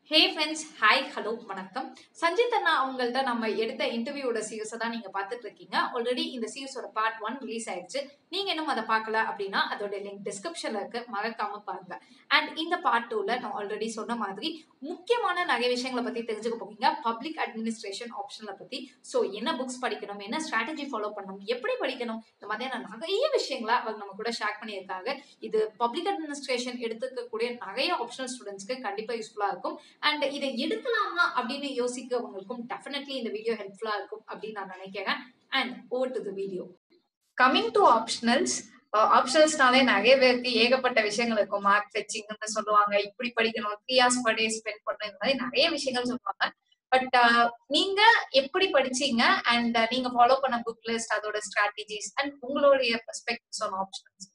Hey friends, hi, hello, வணக்கம். சஞ்சித் அண்ணா அவங்கள்ட்ட நம்ம எடுத்த இன்டர்வியூட சீரிஸை தான் நீங்க பார்த்துட்டு இருக்கீங்க. ஆல்ரெடி இந்த சீரிஸோட பார்ட் 1 ரிலீஸ் ஆயிடுச்சு. நீங்க இன்னும் அதை பார்க்கல அப்படின்னா அதோட லிங்க் டிஸ்கிரிப்ஷன்ல இருக்கு, மறக்காம பாருங்க. அண்ட் இந்த பார்ட் 2ல நான் ஆல்ரெடி சொன்ன மாதிரி முக்கியமான நிறைய விஷயங்களை பத்தி தெரிஞ்சுக்க போறீங்க. பப்ளிக் அட்மினிஸ்ட்ரேஷன் ஆப்ஷன்ல பத்தி. ஸோ என்ன புக்ஸ் படிக்கணும், என்ன ஸ்ட்ராட்டஜி ஃபாலோ பண்ணணும், எப்படி படிக்கணும், இந்த மாதிரியான நிறைய விஷயங்களை அவங்க நம்ம கூட ஷேர் பண்ணியிருக்காங்க. இது பப்ளிக் அட்மினிஸ்ட்ரேஷன் எடுத்துக்கக்கூடிய நிறைய ஆப்ஷனல் ஸ்டூடெண்ட்ஸ்க்கு கண்டிப்பா யூஸ்ஃபுல்லா இருக்கும். அண்ட் இதை எடுக்கலாமா அப்படின்னு யோசிக்கிறவங்களுக்கும் டெஃபினெட்லி இந்த வீடியோ ஹெல்ப்ஃபுல்லா இருக்கும் அப்படின்னு நான் நினைக்கிறேன். And over to the video. Coming to ஆப்ஷனல்ஸ்னாலே நிறைய பேருக்கு ஏகப்பட்ட விஷயங்கள் இருக்கும். மார்க் ஃபெச்சிங்னு சொல்லுவாங்க, இப்படி படிக்கணும், 3 hours per day ஸ்பெண்ட் பண்ணணும், இந்த மாதிரி நிறைய விஷயங்கள் சொல்லுவாங்க. பட் நீங்க எப்படி படிச்சீங்க அண்ட் நீங்க ஃபாலோ பண்ண புக் லிஸ்ட், அதோட ஸ்ட்ராட்டஜிஸ் அண்ட் உங்களுடைய பெர்ஸ்பெக்டிவ்ஸ் ஆன் ஆப்ஷனல்ஸ்.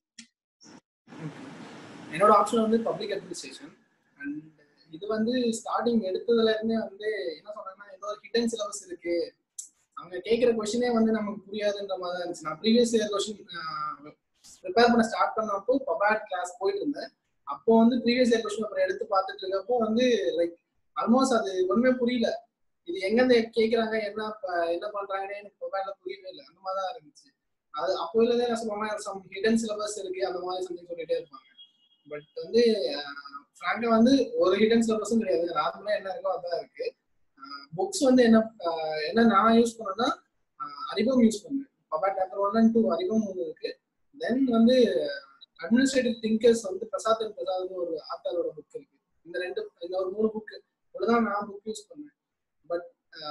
என்னோட ஆப்ஷன் வந்து பப்ளிக் அட்மினிஸ்ட்ரேஷன். அண்ட் இது வந்து ஸ்டார்டிங் எடுத்ததுல இருந்தே வந்து என்ன சொன்னாங்கன்னா, ஏதோ ஒரு ஹிடன் சிலபஸ் இருக்கு, அவங்க கேட்குற கொஸ்டினே வந்து நமக்கு புரியாதுன்ற மாதிரி தான் இருந்துச்சு. நான் ப்ரீவியஸ் இயர் கொஸ்டின் ப்ரிப்பேர் பண்ண ஸ்டார்ட் பண்ணப்போ பபாட் கிளாஸ் போயிட்டு இருந்தேன். அப்போ வந்து ப்ரீவியஸ் இயர் கொஸ்டின் அப்புறம் எடுத்து பார்த்துட்டு இருக்கப்போ வந்து லைக் ஆல்மோஸ்ட் அது ஒண்ணுமே புரியல. இது எங்கேருந்து கேட்குறாங்க, என்ன பண்றாங்கன்னு எனக்கு பபாட்ல புரியவே இல்லை. அந்த மாதிரி தான் இருந்துச்சு. அது அப்போ இல்லதே என்ன சொல்லுவாங்க, சம் ஹிடன் சிலபஸ் இருக்கு, அந்த மாதிரி சம்திங் சொல்லிட்டே இருப்பாங்க. பட் வந்து ஃப்ராங்கா வந்து ஒரு ஹிடன் சிலபஸும் கிடையாது. நார்மலா என்ன இருக்கோ அதான் இருக்கு. புக்ஸ் வந்து என்ன நான் யூஸ் பண்ணேன்னா அறிவம் யூஸ் பண்ணேன். பபாட் பேப்பர் 1 and 2 அறிவம் இருக்கு. தென் வந்து அட்மினிஸ்ட்ரேட்டிவ் திங்கர்ஸ் வந்து பிரசாத் ஒரு ஆத்தரோட புக் இருக்கு. இந்த ஒரு 3 புக் இவ்வளவுதான் நான் புக் யூஸ் பண்ணேன். பட்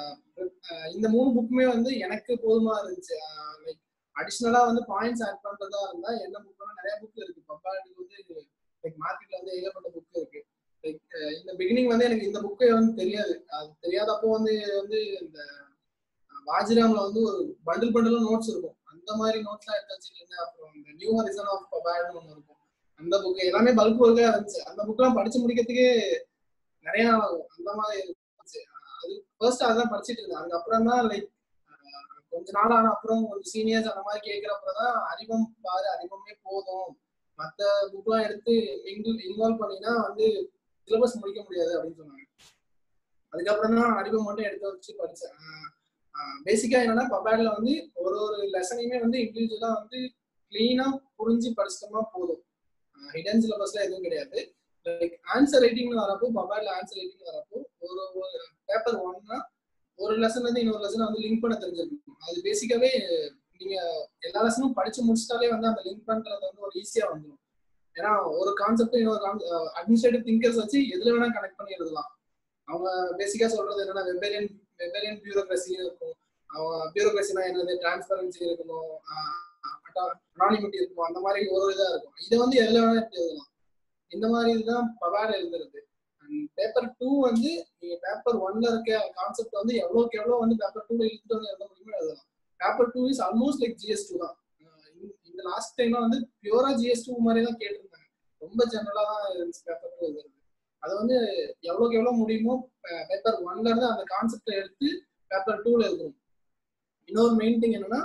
இந்த 3 புக்குமே வந்து எனக்கு போதுமா இருந்துச்சு. லைக் அடிஷ்னலா வந்து பாயிண்ட்ஸ் ஆட் பண்றதா இருந்தா என்ன புக்னா நிறைய புக் இருக்கு. பபாட்டுக்கு வந்து லைக் மார்க்கெட்ல வந்து ஏகப்பட்ட புக் இருக்கு. லைக் இந்த பிகினிங் வந்து எனக்கு இந்த புக்கே வந்து தெரியாது. அது தெரியாதப்போ வந்து இந்த வாஜிராம்ல வந்து ஒரு பண்டில் நோட்ஸ் இருக்கும். அந்த மாதிரி நோட்ஸ்லாம் எடுத்து வச்சுட்டு இருந்தேன். அப்புறம் இந்த நியூ ஹரிசன் ஆஃப் பபாட்னு ஒன்று இருக்கும். அந்த புக் எல்லாமே பல்க் ஒர்க்கா இருந்துச்சு. அந்த புக்லாம் படிச்சு முடிக்கிறதுக்கே நிறைய நாள் ஆகும். அந்த மாதிரி இருந்துச்சு. அது ஃபர்ஸ்ட் அதான் படிச்சுட்டு இருந்தேன். அதுக்கப்புறம் தான் லைக் கொஞ்ச நாள் ஆன அப்புறம் கொஞ்சம் சீனியர்ஸ் அந்த மாதிரி கேட்கிறப்பதான் அறிவம் பாரு, அறிவமே போதும், மற்ற புக்லாம் எடுத்து இன்வால்வ் பண்ணினா வந்து சிலபஸ் முடிக்க முடியாது அப்படின்னு சொன்னாங்க. அதுக்கப்புறம் தான் அறிவம் மட்டும் எடுத்து வச்சு படிச்சேன். பேசிக்கா என்னன்னா பபாட்ல வந்து ஒரு லெசனையுமே வந்து இண்டிவிஜுவலா வந்து கிளீனா புரிஞ்சு படிச்சிட்டோம்னா போதும். ஹிடன் சிலபஸ்ல எதுவும் கிடையாது. லைக் ஆன்சர் ரைட்டிங்னு வரப்போ பபாட்ல ஆன்சர் ரைட்டிங் வரப்போ ஒரு பேப்பர் 1னா ஒரு லெசன்ல இருந்து இன்னொரு லெசன் வந்து லிங்க் பண்ண தெரிஞ்சிருக்கும். அது பேசிக்காவே நீங்க எல்லா லெசனும் படிச்சு முடிச்சிட்டாலே வந்து அந்த லிங்க் பண்றது வந்து ஒரு ஈஸியா வந்துடும். ஏன்னா ஒரு கான்செப்ட் இன்னொரு அட்மினிஸ்ட்ரேட்டிவ் திங்கர்ஸ் வச்சு எதுல வேணா கனெக்ட் பண்ணி எழுதலாம். அவங்க பேசிக்கா சொல்றது என்னன்னா வெபேரியன் பியூரோக்ரஸி இருக்கும். பியூரோக்ரஸினா என்னது, டிரான்ஸ்பரன்சி இருக்கணும், அனானிமிட்டி இருக்கும், அந்த மாதிரி ஒரு இதா இருக்கும். இதை வந்து எதுல வேணா எப்படி எழுதலாம். இந்த மாதிரி இதுதான் பபாட் எழுதுறது. பேப்பர் 2 வந்து நீங்க பேப்பர் 1ல இருக்க கான்செப்ட் வந்து எவ்வளவுக்கு எவ்வளவு வந்து பேப்பர் 2ல இழுத்துட்டு வந்து எழுத முடியுமோ எழுதலாம். Paper 2 is almost like GS2 தான். இந்த லாஸ்ட் டைம்ல வந்து பியூரா GS2 மாதிரி தான் கேட்டிருந்தாங்க. ரொம்ப ஜெனரலா தான் இருந்துச்சு பேப்பர் 2 எழுதுறது. அது வந்து எவ்வளவுக்கு எவ்வளவு முடியுமோ பேப்பர் 1ல இருந்து அந்த கான்செப்டை எடுத்து பேப்பர் 2ல எழுதணும். இன்னொரு மெயின் திங் என்னன்னா,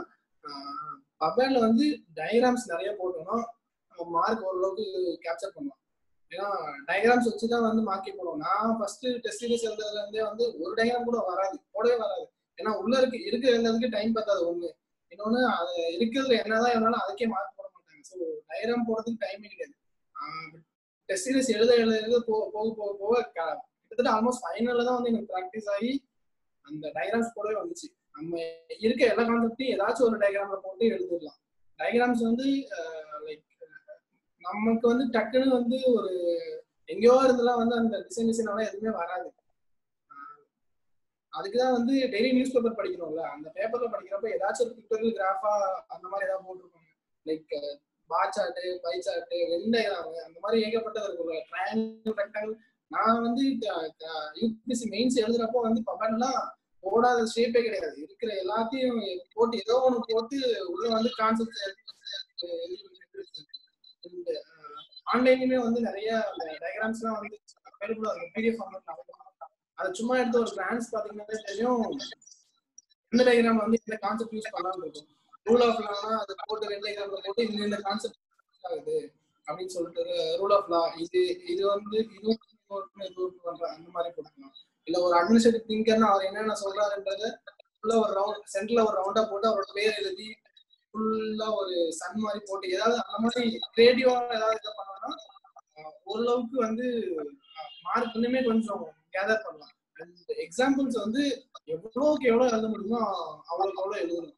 பபாட்ல வந்து டயக்ராம்ஸ் நிறைய போட்டோம்னா மார்க் ஓரளவுக்கு கேப்சர் பண்ணலாம். ஏன்னா டயக்ராம்ஸ் வச்சுதான் வந்து மார்க்கே போடுவோம். நான் ஃபர்ஸ்ட் டெஸ்ட் சீரிஸ் எழுதுறதுல இருந்தே வந்து ஒரு டயக்ராம் கூட போடவே வராது. ஏன்னா உள்ள இருக்க எழுதுறதுக்கு டைம் பார்த்தாது ஒண்ணு. இன்னொன்னு அது இருக்கிறதுல என்னதான் இருந்தாலும் அதுக்கே மார்க் போட மாட்டாங்க. ஸோ டயக்ராம் போடுறதுக்கு டைமே கிடையாது. டெஸ்ட் சீரிஸ் எழுத போக கிட்டத்தட்ட ஆல்மோஸ்ட் ஃபைனல்ல தான் வந்து எனக்கு ப்ராக்டிஸ் ஆகி அந்த டயக்ராம்ஸ் போடவே வந்துச்சு. நம்ம இருக்க எல்லா கான்செப்டையும் ஏதாச்சும் ஒரு டயக்ராம்ல போட்டு எழுதிடலாம். டயக்ராம்ஸ் வந்து லைக் நமக்கு வந்து டக்குன்னு வந்து ஒரு எங்கேயோ இருந்தெல்லாம் வந்து அந்த டிசைனால எதுவுமே வராது. அதுக்குதான் வந்து டெய்லி நியூஸ் பேப்பர் படிக்கணும்ல. அந்த பேப்பர்ல படிக்கிறப்ப ஏதாச்சும் ஒரு பிக்டோரியல் கிராஃபா அந்த மாதிரி ஏதாவது போட்டிருப்பாங்க. Like bar chart, pie chart, Venn diagram, அந்த மாதிரி ஏகப்பட்டது இருக்குல்ல. Triangle, rectangle. நான் வந்து யூபிஎஸ்சி மெயின்ஸ் எழுதுறப்போ வந்து பபாட்லாம் போடாத ஷேப்பே கிடையாது. இருக்கிற எல்லாத்தையும் போட்டு ஏதோ ஒன்று போட்டு உள்ள வந்து கான்செப்ட் ஆன்லைன்லயுமே வந்து நிறைய டயக்ராம்ஸ் எல்லாம் வந்து அவைலபிளா இருக்கும். PDF ஃபார்மேட்ல அதை சும்மா எடுத்து ஒரு கிளான்ஸ் பாத்தீங்கன்னா தெரியும் இந்த டயக்ராம் வந்து இந்த கான்செப்ட் யூஸ் பண்ணலாம் இருக்கும். ரூல் ஆஃப் லானா அதை போட்டு வென் டயக்ராம்ல போட்டு இந்த கான்செப்ட் ஆகுது அப்படின்னு சொல்லிட்டு ரூல் ஆஃப் லா இது வந்து இதுவும் பண்ற அந்த மாதிரி போட்டுக்கலாம். இல்ல ஒரு அட்மினிஸ்ட்ரேட்டிவ் திங்கர்னா அவர் என்னென்ன சொல்றாருன்றத ஃபுல்லா ஒரு ரவுண்ட் சென்டர்ல ஒரு ரவுண்டா போட்டு அவரோட பேர் எழுதி ஃபுல்லா ஒரு சன் மாதிரி போட்டு ஏதாவது அந்த மாதிரி கிரியேட்டிவா ஏதாவது இதை பண்ணோம்னா ஓரளவுக்கு வந்து மார்க் இன்னுமே கொஞ்சம் கேதர் பண்ணலாம். அண்ட் எக்ஸாம்பிள்ஸ் வந்து எவ்வளவுக்கு எவ்வளவு எழுத முடியுமோ அவ்வளவுக்கு எவ்வளவு எழுதணும்.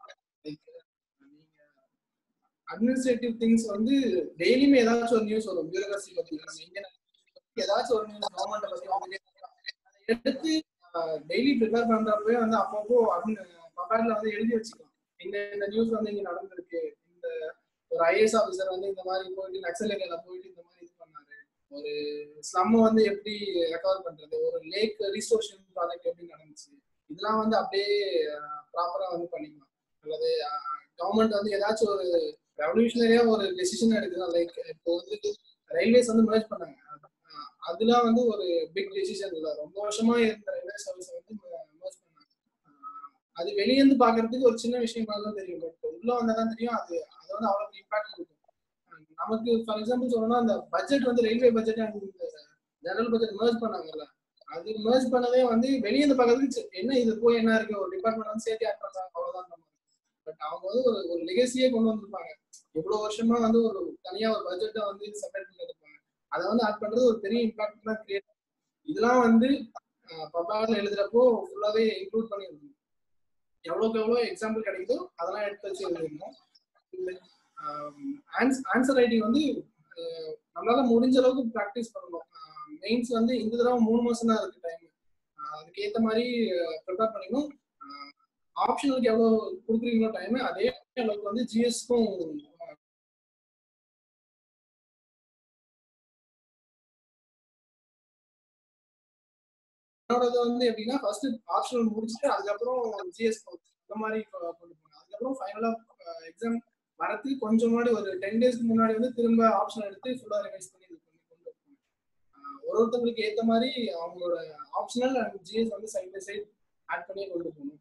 அட்மினிஸ்ட்ரேட்டிவ் திங்ஸ் வந்து டெய்லியுமே ஏதாச்சும் ஒரு நியூஸ் வரும். பியூரோகிராசி பத்தி நம்ம இந்தியன் ஏதாச்சும் ஒரு நியூஸ் கவர்மெண்ட் பத்தி வந்துட்டே எடுத்து டெய்லி ப்ரிப்பேர் பண்றப்பவே வந்து அப்பப்போ பப்பாட்ல வந்து எழுதி வச்சுக்கலாம். இந்த நியூஸ் வந்து இங்க நடந்திருக்கு, இந்த ஒரு ஐஏஎஸ் ஆஃபீஸர் வந்து இந்த மாதிரி போயிட்டு நக்சல் ஏரியால போயிட்டு இந்த மாதிரி இது பண்ணாரு, ஒரு ஸ்லம் வந்து எப்படி ரெக்கவர் பண்றது, ஒரு லேக் ரீஸ்டோரேஷன் ப்ராஜெக்ட் எப்படி நடந்துச்சு, இதெல்லாம் வந்து அப்படியே ப்ராப்பரா வந்து பண்ணிக்கலாம். அல்லது கவர்மெண்ட் வந்து ஏதாச்சும் ஒரு ரெவல்யூஷனரியா ஒரு டெசிஷன் எடுக்குது. லைக் இப்போ வந்து ரயில்வேஸ் வந்து மெர்ஜ் பண்ணாங்க. அதெல்லாம் வந்து ஒரு பிக் டெசிஷன் இல்லை. ரொம்ப வருஷமா இருந்த ரயில்வே சர்வீஸ் வந்து மெர்ஜ் பண்ணாங்க. அது வெளியேந்து பாக்குறதுக்கு ஒரு சின்ன விஷயமா தான் தெரியும். பட் உள்ள வந்தாதான் தெரியும் அது வந்து அவ்வளவு இம்பாக்ட் கொடுக்கும். நமக்கு ஃபார் எக்ஸாம்பிள் சொல்லணும்னா அந்த பட்ஜெட் வந்து railway budget and general budget merge பண்ணாங்கல்ல, அது மெர்ஜ் பண்ணதே வந்து வெளியேந்து பாக்குறதுக்கு என்ன இது போய் என்ன இருக்கு, ஒரு டிபார்ட்மெண்ட் வந்து சேர்த்து ஆட் பண்றாங்க அவ்வளவுதான். பட் அவங்க வந்து ஒரு லெகசியே கொண்டு வந்திருப்பாங்க. எவ்வளவு வருஷமா வந்து ஒரு தனியா ஒரு பட்ஜெட்டை வந்து செப்பரேட் பண்ணிருப்பாங்க. அதை வந்து ஆட் பண்றது ஒரு பெரிய இம்பாக்ட் தான் கிரியேட். இதெல்லாம் வந்து பப்பார்ல எழுதுறப்போ ஃபுல்லாவே இன்க்ளூட் பண்ணிருக்கணும். எவ்வளவுக்கு எவ்வளவு எக்ஸாம்பிள் கிடைக்குதோ அதெல்லாம் எடுத்து வச்சு எழுதிருக்கணும். ஆன்சர் ரைட்டிங் வந்து நம்மளால முடிஞ்ச அளவுக்கு ப்ராக்டிஸ் பண்ணணும். மெயின்ஸ் வந்து இந்த தடவை 3 மாசம் தான் இருக்கு டைம். அதுக்கேற்ற மாதிரி ப்ரிப்பேர் பண்ணிக்கணும். ஆப்ஷனலுக்கு எவ்வளவு கொடுக்குறீங்களோ டைம் அதே அளவுக்கு வந்து ஜிஎஸ்க்கும் என்னோடது வந்து எப்படின்னா ஃபர்ஸ்ட் ஆப்ஷனல் முடிச்சுட்டு அதுக்கப்புறம் ஜிஎஸ் அந்த மாதிரி கொண்டு போனேன். அதுக்கப்புறம் ஃபைனலா எக்ஸாம் வரதுக்கு கொஞ்சம் முன்னாடி ஒரு 10 டேஸ்க்கு முன்னாடி வந்து திரும்ப ஆப்ஷன் எடுத்து ஃபுல்லா ரிவைஸ் பண்ணி கொண்டு போனேன். ஒருத்தவங்களுக்கு ஏற்ற மாதிரி அவங்களோட ஆப்ஷனல் அண்ட் ஜிஎஸ் வந்து சைட் பை சைட் ஆட் பண்ணி கொண்டு போகணும்.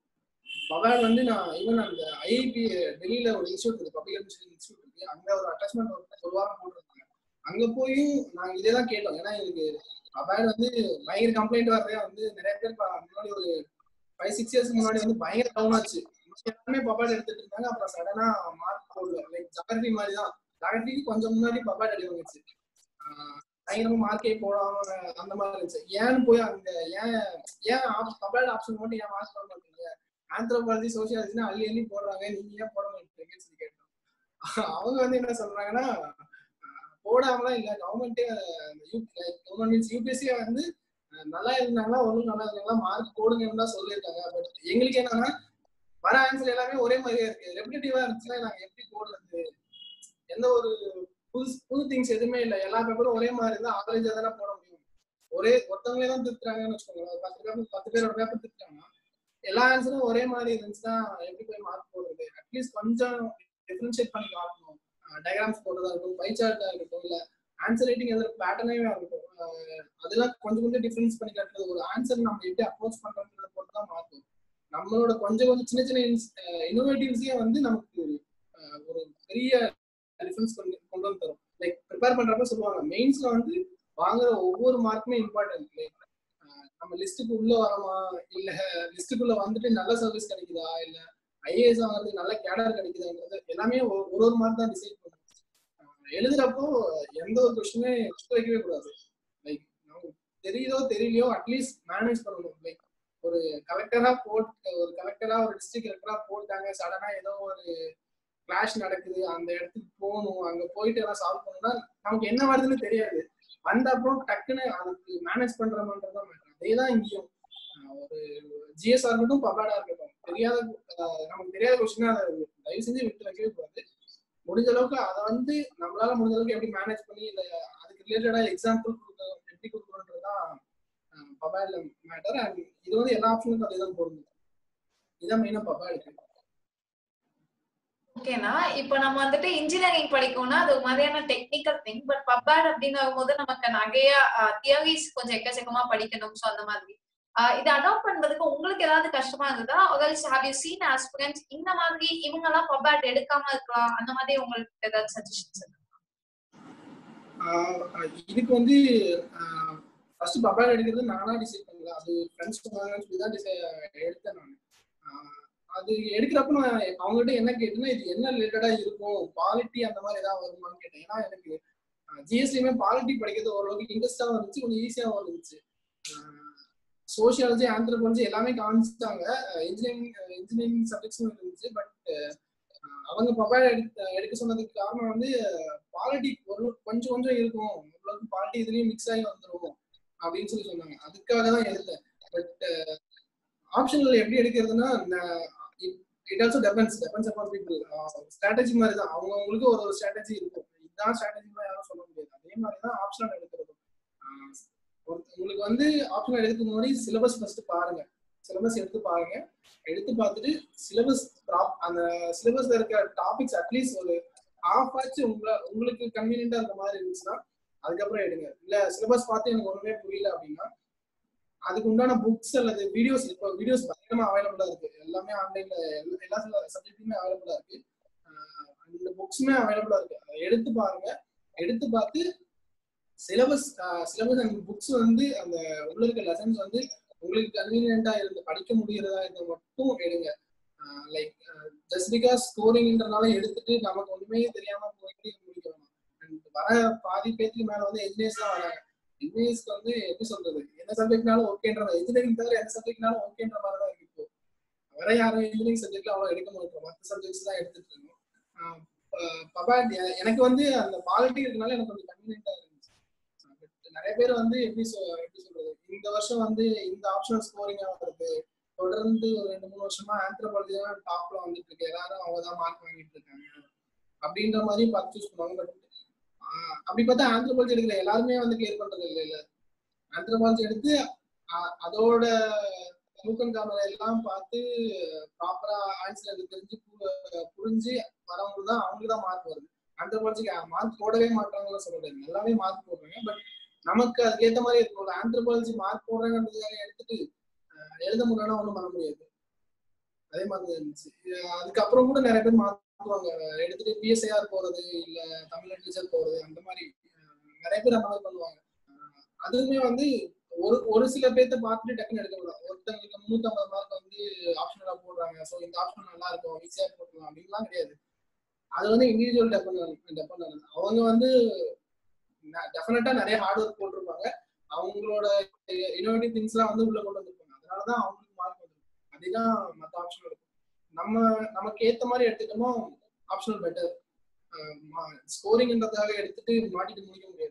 பவாட் வந்து நான் ஈவன் அந்த ஐஐபி டெல்லியில ஒரு இன்ஸ்டியூட் இருக்கு, பப்ளிக் அட்மினிஸ்ட்ரேஷன் இன்ஸ்டியூட் இருக்கு, அங்க ஒரு அட்டாச்மெண்ட் ஒரு வாரம் போட்டிருக்காங்க. அங்க போய் நாங்க இதே தான் கேட்டோம். ஏன்னா எனக்கு பவாட் வந்து பயங்கர கம்ப்ளைண்ட் வர்றதே வந்து நிறைய பேர் முன்னாடி ஒரு 5-6 இயர்ஸ் முன்னாடி வந்து பயங்கர டவுன் ஆச்சு. எல்லாமே பவாட் எடுத்துட்டு இருந்தாங்க. அப்புறம் சடனா மார்க் போடல. லைக் ஜாகிரபி மாதிரி தான். ஜாகிரபிக்கு கொஞ்சம் முன்னாடி பவாட் அடி வந்துச்சு. பயங்கரமா மார்க்கே போடாம அந்த மாதிரி இருந்துச்சு. ஏன்னு போய் அங்க ஏன் பவாட் ஆப்ஷன் மட்டும் ஏன் மார்க் போட மாட்டீங்க, ஆந்த்ரோபாலஜி சோசியாலஜினா அள்ளி போடுறாங்க, நீங்க ஏன் போட மாட்டீங்கன்னு சொல்லி கேட்டோம். அவங்க வந்து என்ன சொல்றாங்கன்னா போடாமலாம் இல்ல, கவர்மெண்டே கவர்மெண்ட் மீன்ஸ் யூபிஎஸ்சியை வந்து நல்லா இருந்தாங்களா ஒன்றும் நல்லா இருந்தாங்களா மார்க் போடுங்கன்னு தான் சொல்லியிருக்காங்க. பட் எங்களுக்கு என்னன்னா வர ஆன்சர் எல்லாமே ஒரே மாதிரியா இருக்கு. ரெப்டிட்டிவா இருந்துச்சுன்னா நாங்க எப்படி போடுறது, எந்த ஒரு புது திங்ஸ் எதுவுமே இல்லை. எல்லா பேப்பரும் ஒரே மாதிரி இருந்தா ஆவரேஜா தானே போட முடியும். ஒருத்தவங்களே தான் திருத்துறாங்கன்னு வச்சுக்கோங்க. 10 பேரோட பேப்பர் திருத்துறாங்கன்னா எல்லா ஆன்சரும் ஒரே மாதிரி இருந்துச்சுன்னா எப்படி போய் மார்க் போடுறது. அட்லீஸ்ட் கொஞ்சம் டிஃபரன்ஷியேட் பண்ணி காட்டணும். டயக்ராம்ஸ் போடுறதா இருக்கட்டும், பை சார்ட்டா இருக்கட்டும், இல்ல ஆன்சர் ரைட்டிங் எதாவது பேட்டர்னே இருக்கட்டும், அதெல்லாம் கொஞ்சம் டிஃபரன்ஸ் பண்ணி காட்டுறது. ஒரு ஆன்சர் நம்ம எப்படி அப்ரோச் பண்றோம்ன்றத பொறுத்து தான் மார்க். நம்மளோட கொஞ்சம் சின்ன சின்ன இன்னோவேட்டிவ்ஸே வந்து நமக்கு ஒரு பெரிய டிஃபரன்ஸ் கொண்டு வந்து தரும். லைக் ப்ரிப்பேர் பண்றப்ப சொல்லுவாங்க மெயின்ஸ்ல வந்து வாங்குற ஒவ்வொரு மார்க்குமே இம்பார்ட்டன்ட். லைக் நம்ம லிஸ்ட்டுக்கு உள்ள வரமா, இல்ல லிஸ்ட்டுக்குள்ள வந்துட்டு நல்ல சர்வீஸ் கிடைக்குதா, இல்ல ஐஏஎஸ் ஆகிறது நல்ல கேடர் கிடைக்குதாங்கிறது எல்லாமே ஒரு மார்க் தான் டிசைட் பண்ணும். எழுதுறப்போ எந்த ஒரு கொஸ்டினுமே வைக்கவே கூடாது. லைக் நமக்கு தெரியுதோ தெரியலையோ அட்லீஸ்ட் மேனேஜ் பண்ணணும். லைக் ஒரு கலெக்டரா ஒரு டிஸ்ட்ரிக்ட் கலெக்டரா போட்டாங்க, சடனா ஏதோ ஒரு கிளாஷ் நடக்குது, அந்த இடத்துக்கு போகணும், அங்க போயிட்டு எல்லாம் சால்வ் பண்ணணும்னா நமக்கு என்ன வருதுன்னு தெரியாது. வந்த அப்புறம் டக்குன்னு அதுக்கு மேனேஜ் பண்றோம்ன்றதான் மேட்டர். அதேதான் இங்கேயும் ஒரு ஜிஎஸ்ஆர் இருக்கட்டும் பபாடா இருக்கட்டும், நமக்கு தெரியாத கொஸ்டினா அதை தயவு செஞ்சு விட்டு வைக்கவே கூடாது. முடிஞ்ச அளவுக்கு அதை வந்து நம்மளால முடிஞ்ச அளவுக்கு எப்படி மேனேஜ் பண்ணி இல்லை அதுக்கு ரிலேட்டடா எக்ஸாம்பிள் எப்படி கொடுக்கணுன்றதுதான் பபாட்ல மேட்டர். அண்ட் இது வந்து எல்லா ஆப்ஷனுக்கும் அதேதான் போடுது. இதான் மெயினா பபாடுக்கு. ஓகேனா இப்போ நம்ம வந்துட்டு இன்ஜினியரிங் படிக்கணும்னா அது மாதிரியான டெக்னிக்கல் திங். பட் பப்பாட் அப்படின்னு வரும்போது நமக்கு நிறைய தியரிஸ் கொஞ்சம் எக்கச்சக்கமா படிக்கணும். ஸோ அந்த மாதிரி இதை அடாப்ட் பண்றதுக்கு உங்களுக்கு ஏதாவது கஷ்டமா இருந்ததா? ஹேவ் யூ சீன் ஆஸ்பிரண்ட்ஸ் இந்த மாதிரி இவங்க எல்லாம் பப்பாட் எடுக்காம இருக்கலாம், அந்த மாதிரி உங்களுக்கு ஏதாவது சஜஷன்ஸ்? இதுக்கு வந்து ஃபர்ஸ்ட் பபாட் எடுக்கிறது நானா டிசைட் பண்ணல, அது ஃப்ரெண்ட்ஸ் சொன்னாங்கன்னு சொல்லி தான் எடுத்தேன் நான். அது எடுக்கிறப்ப நான் அவங்ககிட்ட என்ன கேட்டேன்னா இது என்ன ரிலேட்டடா இருக்கும், பாலிட்டி அந்த மாதிரி ஏதாவது வருமானு கேட்டேன். ஏன்னா எனக்கு ஜிஎஸ்டியுமே பாலிட்டி படிக்கிறது ஓரளவுக்கு இன்ட்ரெஸ்டாகவும் இருந்துச்சு, கொஞ்சம் ஈஸியாகவும் இருந்துச்சு. சோசியாலஜி ஆந்த்ரோபாலஜி எல்லாமே காமிச்சிட்டாங்க, இன்ஜினியரிங் சப்ஜெக்ட்ஸும் இருந்துச்சு. பட் அவங்க பபாட் எடுக்க சொன்னதுக்கு காரணம் வந்து பாலிட்டி கொஞ்சம் கொஞ்சம் இருக்கும், ஓரளவுக்கு பாலிட்டி இதுலயும் மிக்ஸ் ஆகி வந்துடும் அப்படின்னு சொல்லி சொன்னாங்க. அதுக்காக தான் எடுத்தேன். பட் ஆப்ஷனல் எப்படி எடுக்கிறதுனா it also depends upon people. Strategy மாதிரி தான், அவங்களுக்கு ஒரு ஸ்ட்ராட்டஜி இருக்கும், இதுதான் ஸ்ட்ராட்டஜி யாரும் சொல்ல முடியாது. அதே மாதிரி தான் ஆப்ஷனல் எடுக்கிறது. உங்களுக்கு வந்து ஆப்ஷனல் எடுக்கிறதுக்கு முன்னாடி சிலபஸ் ஃபர்ஸ்ட் பாருங்க, சிலபஸ் எடுத்து பாருங்க. எடுத்து பார்த்துட்டு சிலபஸ் அந்த சிலபஸ்ல இருக்க டாபிக்ஸ் அட்லீஸ்ட் ஒரு ஹாஃப் ஆச்சு உங்களுக்கு கன்வீனியன்டா இருக்க மாதிரி இருந்துச்சுன்னா அதுக்கப்புறம் எடுங்க. இல்ல சிலபஸ் பார்த்து எனக்கு ஒண்ணுமே புரியல அப்படின்னா அதுக்கு உண்டான புக்ஸ் அல்லது வீடியோஸ், இப்போ வீடியோஸ் பயங்கரமா அவைலபிளா இருக்கு, எல்லாமே ஆன்லைன்ல எல்லா சப்ஜெக்ட்டுமே அவைலபிளா இருக்கு, அந்த புக்ஸுமே அவைலபிளா இருக்கு. அதை எடுத்து பாருங்க. எடுத்து பார்த்து சிலபஸ் அண்ட் புக்ஸ் வந்து அந்த உள்ள இருக்க லெசன்ஸ் வந்து உங்களுக்கு கன்வீனியன்டா இருந்து படிக்க முடியறதா இருந்த மட்டும் எடுங்க. லைக் ஜஸ்ட் பிகாஸ் ஸ்கோரிங்ன்றனால எடுத்துட்டு நமக்கு ஒண்ணுமே தெரியாம போயிட்டு முடிக்க வேணாம். அண்ட் வர பாதி பேத்துக்கு மேல வந்து என்ஜினியர்ஸ் தான் வராங்க. இங்கிலீஷ்க்கு வந்து எப்படி சொல்றது, எந்த சப்ஜெக்ட்னாலும் ஓகேன்ற மாதிரி, இன்ஜினியரிங் தவிர எந்த சப்ஜெக்ட்னாலும் ஓகேன்ற மாதிரி தான் இருக்கு. இப்போ வேற யாரும் இன்ஜினியரிங் சப்ஜெக்ட்ல அவ்வளோ எடுக்க மாட்டோம், மற்ற சப்ஜெக்ட்ஸ் தான் எடுத்துட்டு இருக்கோம். பபாட் எனக்கு வந்து அந்த பாலிட்டி இருக்கனால எனக்கு கொஞ்சம் கன்வீனியன்டா இருந்துச்சு. பட் நிறைய பேர் வந்து எப்படி சொல்றது, இந்த வருஷம் வந்து இந்த ஆப்ஷனல் ஸ்கோரிங்கா வருது, தொடர்ந்து ஒரு 2-3 வருஷமா ஆந்த்ரோபாலஜி தான் டாப்ல வந்துட்டு இருக்கு, எல்லாரும் அவங்க தான் மார்க் வாங்கிட்டு இருக்காங்க அப்படின்ற மாதிரி பார்த்து சூஸ் பண்ணுவாங்க. பட் அப்படி பார்த்தா ஆந்த்ரோபாலஜி எடுக்கிற எல்லாருமே வந்து கிளியர் பண்றது இல்லை. ஆந்த்ரோபாலஜி எடுத்து அதோட தூக்கம் காமரை எல்லாம் பார்த்து ப்ராப்பரா ஆன்சர் தெரிஞ்சு புரிஞ்சு வரவங்க தான் அவங்களுக்கு தான் மார்க் வருது. ஆந்த்ரோபாலஜிக்கு மார்க் போடவே மாட்டாங்கன்னு சொல்ல முடியாது, எல்லாமே மார்க் போடுறாங்க. பட் நமக்கு அதுக்கேற்ற மாதிரி இருக்கும். ஆந்த்ரோபாலஜி மார்க் போடுறாங்கன்றதுக்காக எடுத்துட்டு எழுத முடியலன்னா ஒன்றும் பண்ண முடியாது. அதே மாதிரி இருந்துச்சு. அதுக்கப்புறம் கூட நிறைய பேர் மாற்றுவாங்க, எடுத்துட்டு பிஎஸ்ஐஆர் போறது இல்ல தமிழ் லிட்டரேச்சர் போறது, அந்த மாதிரி நிறைய பேர் அந்த மாதிரி பண்ணுவாங்க. அதுவுமே வந்து ஒரு சில பேர்த்த பார்த்துட்டு டக்குன்னு எடுக்க முடியும். ஒருத்தவங்களுக்கு 350 மார்க் வந்து ஆப்ஷனலா போடுறாங்க, ஸோ இந்த ஆப்ஷன் நல்லா இருக்கும் ஈஸியா போடலாம் அப்படின்லாம் கிடையாது. அது வந்து இண்டிவிஜுவல் டெபெண்ட் ஆனது. அவங்க வந்து டெஃபினட்டா நிறைய ஹார்ட் ஒர்க் போட்டிருப்பாங்க, அவங்களோட இன்னோவேட்டிவ் திங்ஸ்லாம் வந்து உள்ள கொண்டு வந்திருப்பாங்க, அதனாலதான் அவங்களுக்கு மார்க் வந்துருக்கும். அதுதான் மற்ற ஆப்ஷனல் இருக்கும். நமக்கு ஏத்த மாதிரி எடுத்துட்டோமோ ஆப்ஷனல் பெட்டர். ஸ்கோரிங்ன்றதுக்காக எடுத்துட்டு மாட்டிட்டு முடிக்க முடியாது.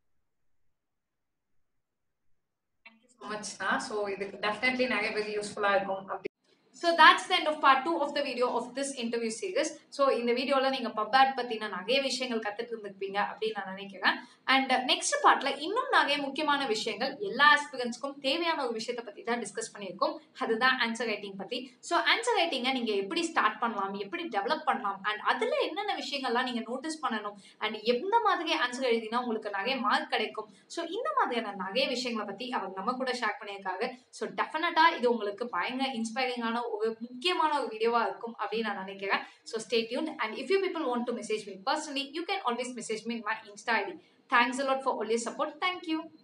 So இதுக்கு definitely நிறைய பேர் யூஸ்ஃபுல்லா இருக்கும். So that's the end of part 2 of the video of this interview series. So இந்த வீடியோல நீங்க பபாட் பத்தின நிறைய விஷயங்கள் கத்துட்டு இருந்திருப்பீங்க அப்படின்னு நான் நினைக்கிறேன். அண்ட் நெக்ஸ்ட் பார்ட்ல இன்னும் நிறைய முக்கியமான விஷயங்கள் எல்லா ஆஸ்பிரன்ட்ஸ்க்கும் தேவையான ஒரு விஷயத்தை பத்தி தான் டிஸ்கஸ் பண்ணியிருக்கோம், அதுதான் ஆன்சர் ரைட்டிங் பத்தி. ஸோ ஆன்சர் ரைட்டிங்கை நீங்க எப்படி ஸ்டார்ட் பண்ணலாம், எப்படி டெவலப் பண்ணலாம், அண்ட் அதுல என்னென்ன விஷயங்கள்லாம் நீங்க நோட்டீஸ் பண்ணணும், அண்ட் எந்த மாதிரி ஆன்சர் எழுதினா உங்களுக்கு நிறைய மார்க் கிடைக்கும். ஸோ இந்த மாதிரியான நிறைய விஷயங்களை பத்தி அவங்க நம்ம கூட ஷேர் பண்ணியிருக்காங்க. ஸோ டெஃபினட்டா இது உங்களுக்கு பயங்கர இன்ஸ்பைரிங்கான ஒரு முக்கியமான ஒரு வீடியோவா இருக்கும் அப்படின்னு நான் நினைக்கிறேன். So stay tuned, and if you people want to message me personally, you can always message me in my Insta ID. Thanks a lot for all your support. Thank you.